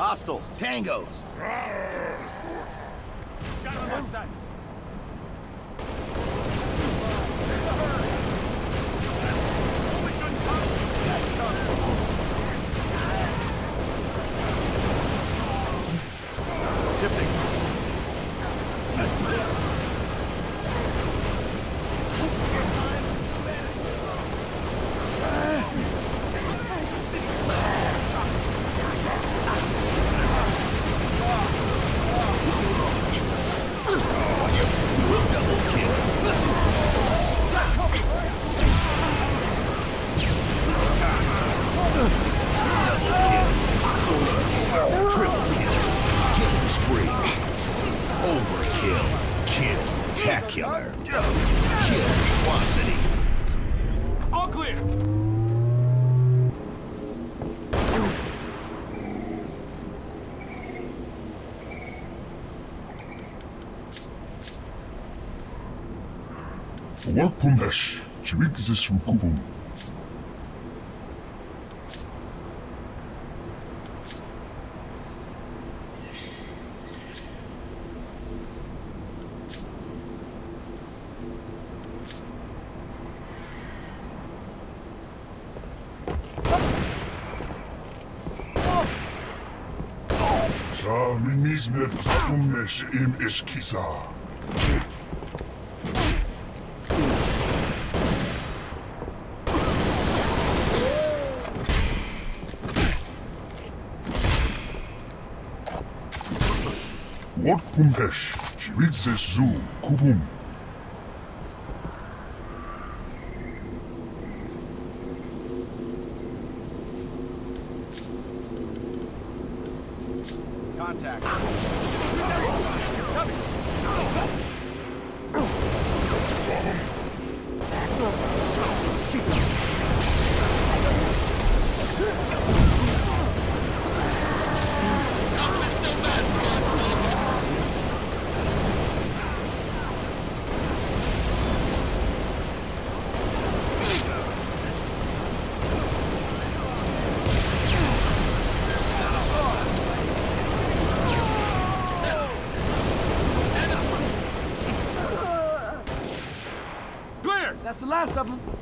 Hostiles. Tangos. Got on my sights. Shifting. Spectacular. Kill atrocity. All clear. Welcome dash. Dźwig ze słupową. Za minizmer zadumesz im eskiza. Welcome dash. Dźwig ze słupową. Contact. That's the last of them.